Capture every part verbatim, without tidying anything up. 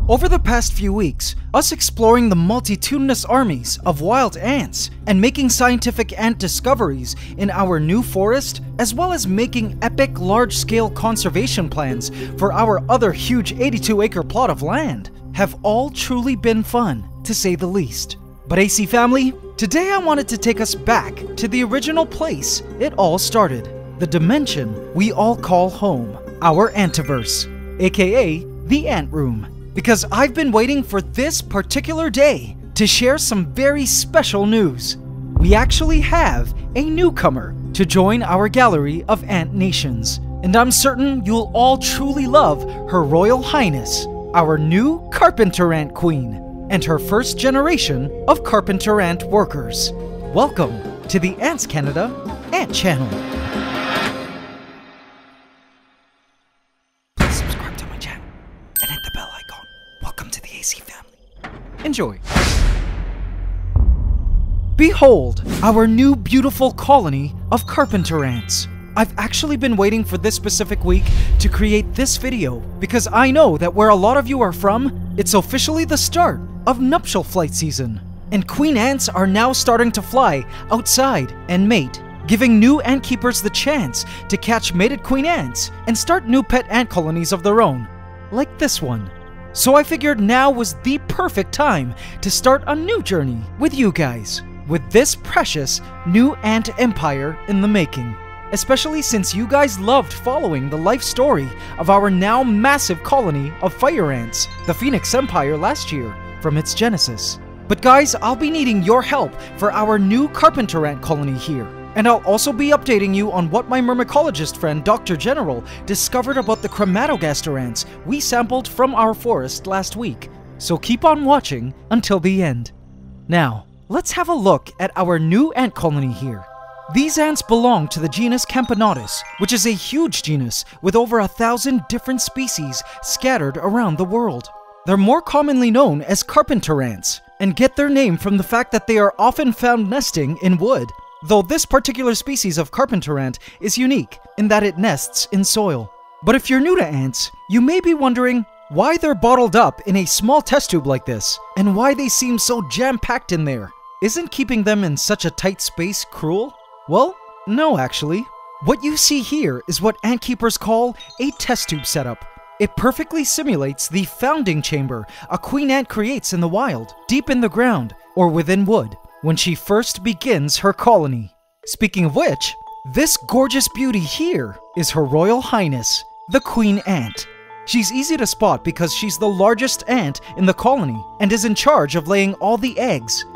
Over the past few weeks, us exploring the multitudinous armies of wild ants and making scientific ant discoveries in our new forest, as well as making epic large-scale conservation plans for our other huge eighty-two acre plot of land, have all truly been fun, to say the least. But A C family, today I wanted to take us back to the original place it all started, the dimension we all call home, our Antiverse, aka the Ant Room. Because I've been waiting for this particular day to share some very special news. We actually have a newcomer to join our gallery of ant nations, and I'm certain you'll all truly love Her Royal Highness, our new Carpenter Ant Queen, and her first generation of Carpenter Ant workers. Welcome to the AntsCanada Ant Channel. Enjoy. Behold, our new beautiful colony of carpenter ants. I've actually been waiting for this specific week to create this video because I know that where a lot of you are from, it's officially the start of nuptial flight season. And queen ants are now starting to fly outside and mate, giving new ant keepers the chance to catch mated queen ants and start new pet ant colonies of their own, like this one. So I figured now was the perfect time to start a new journey with you guys, with this precious new ant empire in the making. Especially since you guys loved following the life story of our now massive colony of fire ants, the Phoenix Empire, last year from its genesis. But guys, I'll be needing your help for our new carpenter ant colony here. And I'll also be updating you on what my myrmecologist friend Doctor General discovered about the chromatogaster ants we sampled from our forest last week. So keep on watching until the end. Now, let's have a look at our new ant colony here. These ants belong to the genus Camponotus, which is a huge genus with over a thousand different species scattered around the world. They're more commonly known as carpenter ants, and get their name from the fact that they are often found nesting in wood. Though this particular species of carpenter ant is unique in that it nests in soil. But if you're new to ants, you may be wondering why they're bottled up in a small test tube like this, and why they seem so jam-packed in there. Isn't keeping them in such a tight space cruel? Well, no actually. What you see here is what ant keepers call a test tube setup. It perfectly simulates the founding chamber a queen ant creates in the wild, deep in the ground, or within wood, when she first begins her colony. Speaking of which, this gorgeous beauty here is Her Royal Highness, the Queen Ant. She's easy to spot because she's the largest ant in the colony and is in charge of laying all the eggs.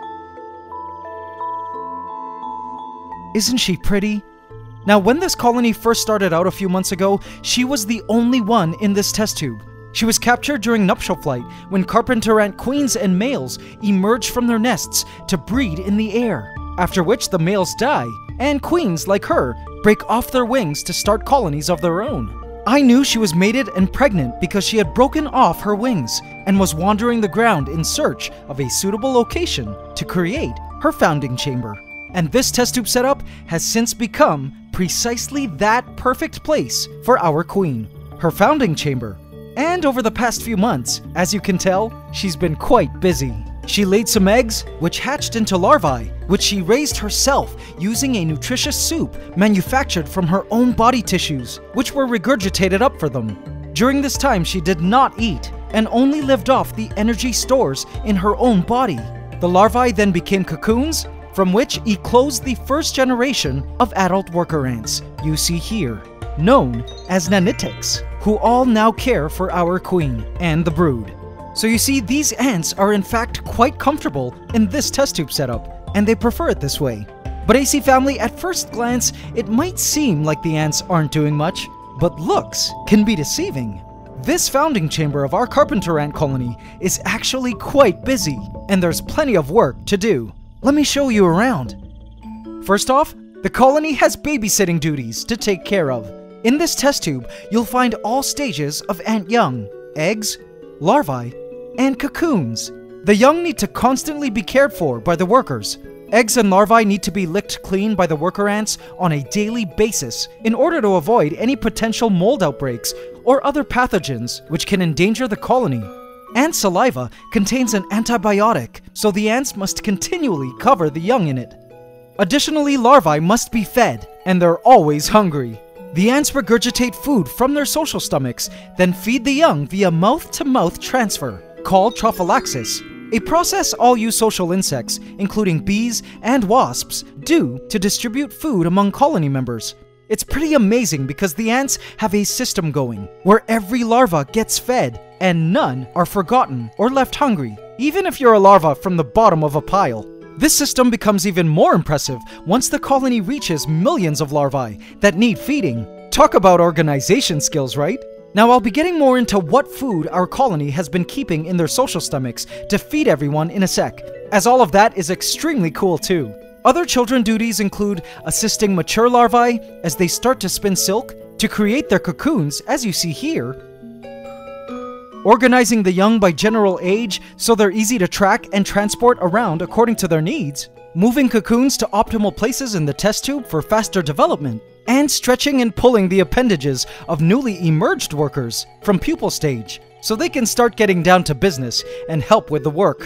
Isn't she pretty? Now, when this colony first started out a few months ago, she was the only one in this test tube. She was captured during nuptial flight when carpenter ant queens and males emerge from their nests to breed in the air, after which the males die, and queens like her break off their wings to start colonies of their own. I knew she was mated and pregnant because she had broken off her wings and was wandering the ground in search of a suitable location to create her founding chamber. And this test tube setup has since become precisely that perfect place for our queen, her founding chamber. And over the past few months, as you can tell, she's been quite busy. She laid some eggs, which hatched into larvae, which she raised herself using a nutritious soup manufactured from her own body tissues, which were regurgitated up for them. During this time, she did not eat and only lived off the energy stores in her own body. The larvae then became cocoons, from which eclosed the first generation of adult worker ants you see here, known as nanitics, who all now care for our queen and the brood. So you see, these ants are in fact quite comfortable in this test tube setup, and they prefer it this way. But A C family, at first glance, it might seem like the ants aren't doing much, but looks can be deceiving. This founding chamber of our carpenter ant colony is actually quite busy, and there's plenty of work to do. Let me show you around. First off, the colony has babysitting duties to take care of. In this test tube, you'll find all stages of ant young, eggs, larvae, and cocoons. The young need to constantly be cared for by the workers. Eggs and larvae need to be licked clean by the worker ants on a daily basis in order to avoid any potential mold outbreaks or other pathogens which can endanger the colony. Ant saliva contains an antibiotic, so the ants must continually cover the young in it. Additionally, larvae must be fed, and they're always hungry. The ants regurgitate food from their social stomachs, then feed the young via mouth-to-mouth transfer, called trophallaxis, a process all eusocial insects, including bees and wasps, do to distribute food among colony members. It's pretty amazing because the ants have a system going, where every larva gets fed, and none are forgotten or left hungry, even if you're a larva from the bottom of a pile. This system becomes even more impressive once the colony reaches millions of larvae that need feeding. Talk about organization skills, right? Now I'll be getting more into what food our colony has been keeping in their social stomachs to feed everyone in a sec, as all of that is extremely cool too. Other children duties include assisting mature larvae as they start to spin silk to create their cocoons, as you see here, organizing the young by general age so they're easy to track and transport around according to their needs, moving cocoons to optimal places in the test tube for faster development, and stretching and pulling the appendages of newly emerged workers from pupal stage so they can start getting down to business and help with the work.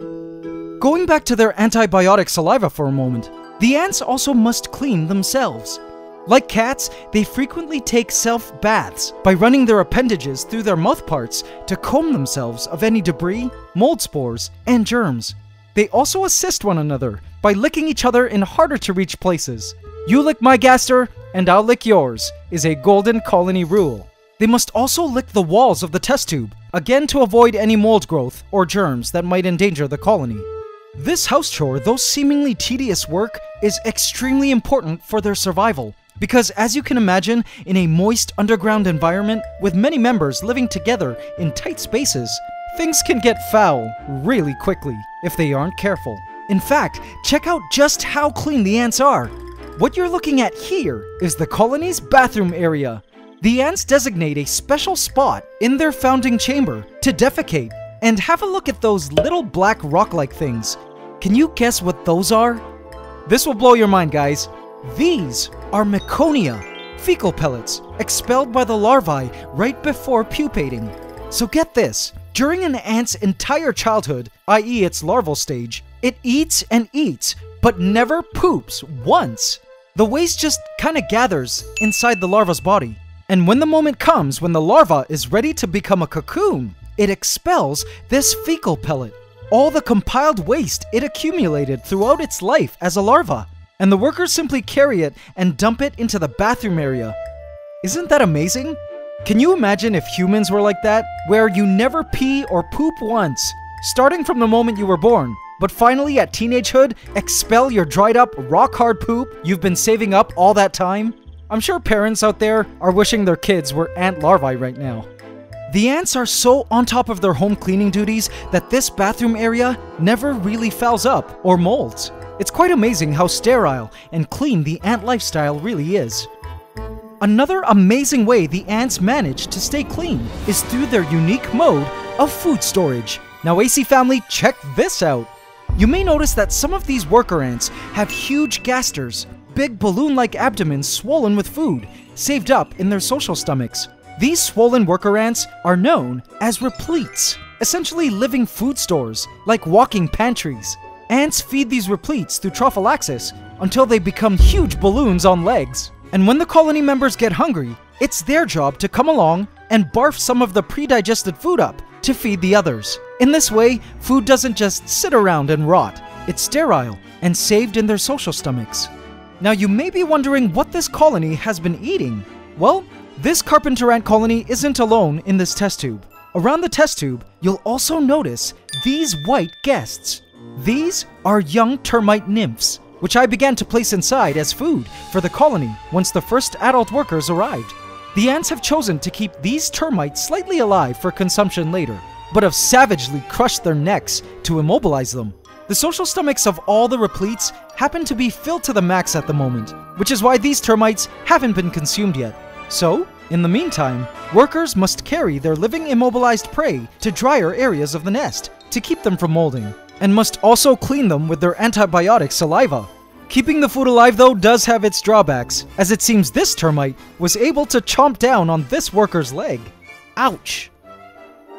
Going back to their antibiotic saliva for a moment, the ants also must clean themselves. Like cats, they frequently take self-baths by running their appendages through their mouthparts to comb themselves of any debris, mold spores, and germs. They also assist one another by licking each other in harder-to-reach places. You lick my gaster, and I'll lick yours, is a golden colony rule. They must also lick the walls of the test tube, again to avoid any mold growth or germs that might endanger the colony. This house chore, though seemingly tedious work, is extremely important for their survival, because as you can imagine, in a moist underground environment with many members living together in tight spaces, things can get foul really quickly if they aren't careful. In fact, check out just how clean the ants are. What you're looking at here is the colony's bathroom area. The ants designate a special spot in their founding chamber to defecate, and have a look at those little black rock-like things. Can you guess what those are? This will blow your mind, guys. These are meconia, fecal pellets, expelled by the larvae right before pupating. So get this, during an ant's entire childhood, that is its larval stage, it eats and eats, but never poops once. The waste just kinda gathers inside the larva's body. And when the moment comes when the larva is ready to become a cocoon, it expels this fecal pellet, all the compiled waste it accumulated throughout its life as a larva. And the workers simply carry it and dump it into the bathroom area. Isn't that amazing? Can you imagine if humans were like that, where you never pee or poop once, starting from the moment you were born, but finally at teenagehood, expel your dried up, rock hard poop you've been saving up all that time? I'm sure parents out there are wishing their kids were ant larvae right now. The ants are so on top of their home cleaning duties that this bathroom area never really fouls up or molds. It's quite amazing how sterile and clean the ant lifestyle really is. Another amazing way the ants manage to stay clean is through their unique mode of food storage. Now A C family, check this out. You may notice that some of these worker ants have huge gasters, big balloon-like abdomens swollen with food, saved up in their social stomachs. These swollen worker ants are known as repletes, essentially living food stores, like walking pantries. Ants feed these repletes through trophallaxis until they become huge balloons on legs. And when the colony members get hungry, it's their job to come along and barf some of the pre-digested food up to feed the others. In this way, food doesn't just sit around and rot. It's sterile and saved in their social stomachs. Now you may be wondering what this colony has been eating. Well, this carpenter ant colony isn't alone in this test tube. Around the test tube, you'll also notice these white guests. These are young termite nymphs, which I began to place inside as food for the colony once the first adult workers arrived. The ants have chosen to keep these termites slightly alive for consumption later, but have savagely crushed their necks to immobilize them. The social stomachs of all the repletes happen to be filled to the max at the moment, which is why these termites haven't been consumed yet. So, in the meantime, workers must carry their living immobilized prey to drier areas of the nest to keep them from molding, and must also clean them with their antibiotic saliva. Keeping the food alive though does have its drawbacks, as it seems this termite was able to chomp down on this worker's leg. Ouch!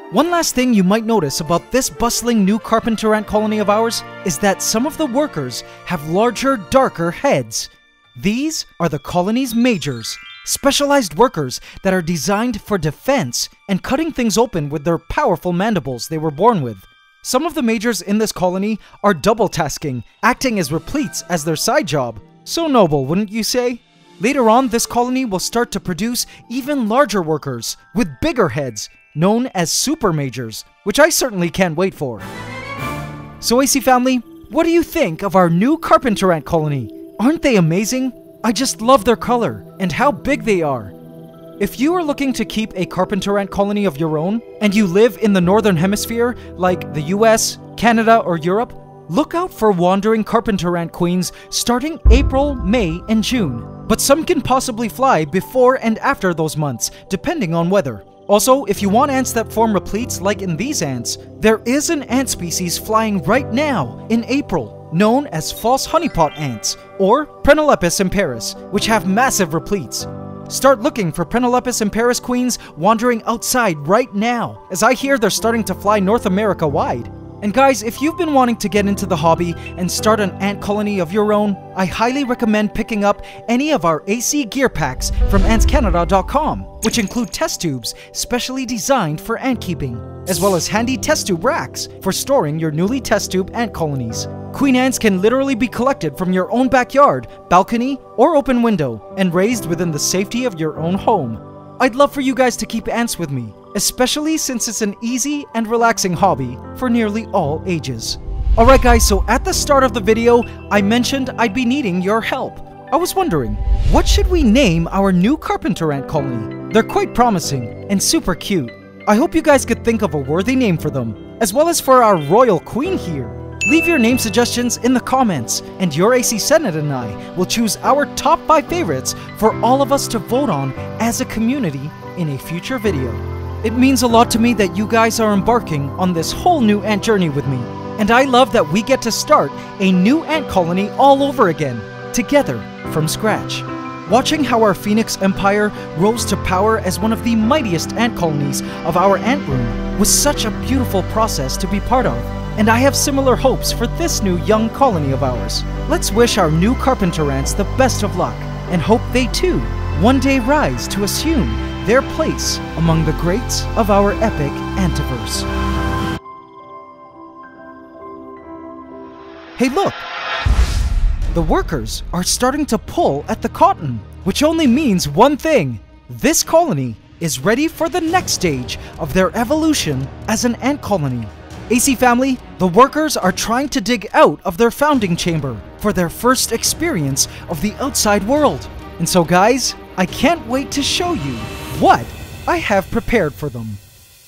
One last thing you might notice about this bustling new carpenter ant colony of ours is that some of the workers have larger, darker heads. These are the colony's majors, specialized workers that are designed for defense and cutting things open with their powerful mandibles they were born with. Some of the majors in this colony are double tasking, acting as repletes as their side job. So noble, wouldn't you say? Later on, this colony will start to produce even larger workers with bigger heads, known as super majors, which I certainly can't wait for. So A C family, what do you think of our new carpenter ant colony? Aren't they amazing? I just love their color and how big they are. If you are looking to keep a carpenter ant colony of your own, and you live in the Northern Hemisphere, like the U S, Canada, or Europe, look out for wandering carpenter ant queens starting April, May, and June. But some can possibly fly before and after those months, depending on weather. Also, if you want ants that form repletes like in these ants, there is an ant species flying right now in April, known as false honeypot ants, or Prenolepis imperis, which have massive repletes. Start looking for Prenolepis imperis queens wandering outside right now, as I hear they're starting to fly North America wide. And guys, if you've been wanting to get into the hobby and start an ant colony of your own, I highly recommend picking up any of our A C gear packs from Ants Canada dot com, which include test tubes specially designed for ant keeping, as well as handy test tube racks for storing your newly test tube ant colonies. Queen ants can literally be collected from your own backyard, balcony, or open window, and raised within the safety of your own home. I'd love for you guys to keep ants with me, especially since it's an easy and relaxing hobby for nearly all ages. Alright guys, so at the start of the video, I mentioned I'd be needing your help. I was wondering, what should we name our new carpenter ant colony? They're quite promising and super cute. I hope you guys could think of a worthy name for them, as well as for our royal queen here. Leave your name suggestions in the comments, and your A C Senate and I will choose our top five favorites for all of us to vote on as a community in a future video. It means a lot to me that you guys are embarking on this whole new ant journey with me, and I love that we get to start a new ant colony all over again, together from scratch. Watching how our Phoenix Empire rose to power as one of the mightiest ant colonies of our ant room was such a beautiful process to be part of. And I have similar hopes for this new young colony of ours. Let's wish our new carpenter ants the best of luck, and hope they too one day rise to assume their place among the greats of our epic Antiverse. Hey look! The workers are starting to pull at the cotton, which only means one thing. This colony is ready for the next stage of their evolution as an ant colony. A C family, the workers are trying to dig out of their founding chamber for their first experience of the outside world. And so guys, I can't wait to show you what I have prepared for them.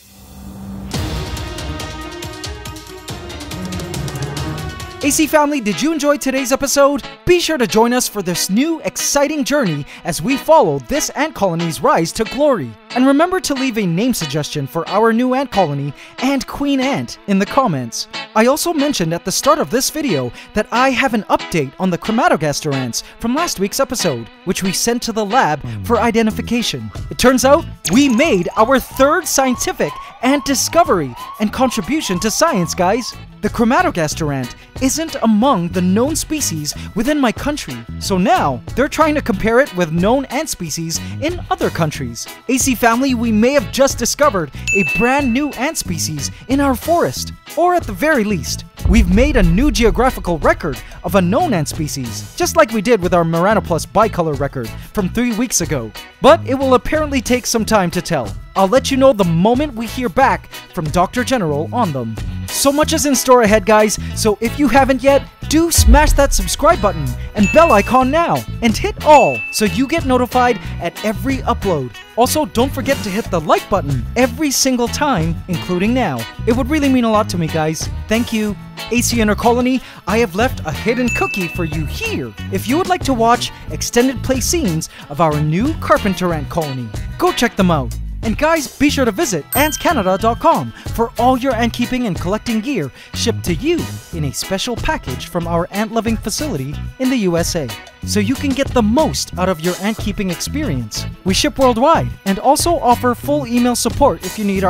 A C family, did you enjoy today's episode? Be sure to join us for this new exciting journey as we follow this ant colony's rise to glory. And remember to leave a name suggestion for our new ant colony and queen ant in the comments. I also mentioned at the start of this video that I have an update on the Chromatogaster ants from last week's episode, which we sent to the lab for identification. It turns out we made our third scientific ant discovery and contribution to science, guys. The Chromatogaster ant isn't among the known species within my country, so now they're trying to compare it with known ant species in other countries. A C family, we may have just discovered a brand new ant species in our forest, or at the very least, we've made a new geographical record of a known ant species, just like we did with our Maranoplus bicolor record from three weeks ago. But it will apparently take some time to tell. I'll let you know the moment we hear back from Doctor General on them. So much is in store ahead, guys, so if you haven't yet, do smash that subscribe button and bell icon now, and hit all so you get notified at every upload. Also, don't forget to hit the like button every single time, including now. It would really mean a lot to me, guys. Thank you. A C Inner Colony, I have left a hidden cookie for you here if you would like to watch extended play scenes of our new carpenter ant colony. Go check them out. And guys, be sure to visit Ants Canada dot com for all your ant keeping and collecting gear shipped to you in a special package from our ant-loving facility in the U S A, so you can get the most out of your ant keeping experience. We ship worldwide and also offer full email support if you need our help.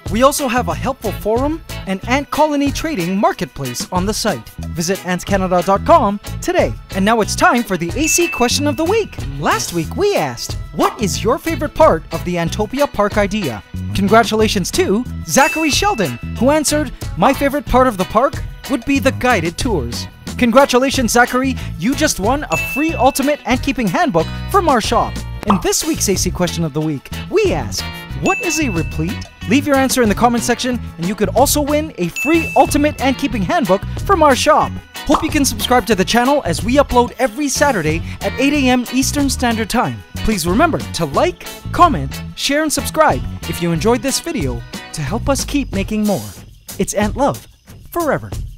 We also have a helpful forum and ant colony trading marketplace on the site. Visit ants canada dot com today. And now it's time for the A C question of the week. Last week we asked, what is your favorite part of the Antopia Park idea? Congratulations to Zachary Sheldon, who answered, my favorite part of the park would be the guided tours. Congratulations, Zachary, you just won a free Ultimate Ant Keeping Handbook from our shop. In this week's A C question of the week, we ask, what is a replete? Leave your answer in the comment section, and you could also win a free Ultimate Ant Keeping Handbook from our shop. Hope you can subscribe to the channel as we upload every Saturday at eight A M Eastern Standard Time. Please remember to like, comment, share, and subscribe if you enjoyed this video to help us keep making more. It's Ant Love forever.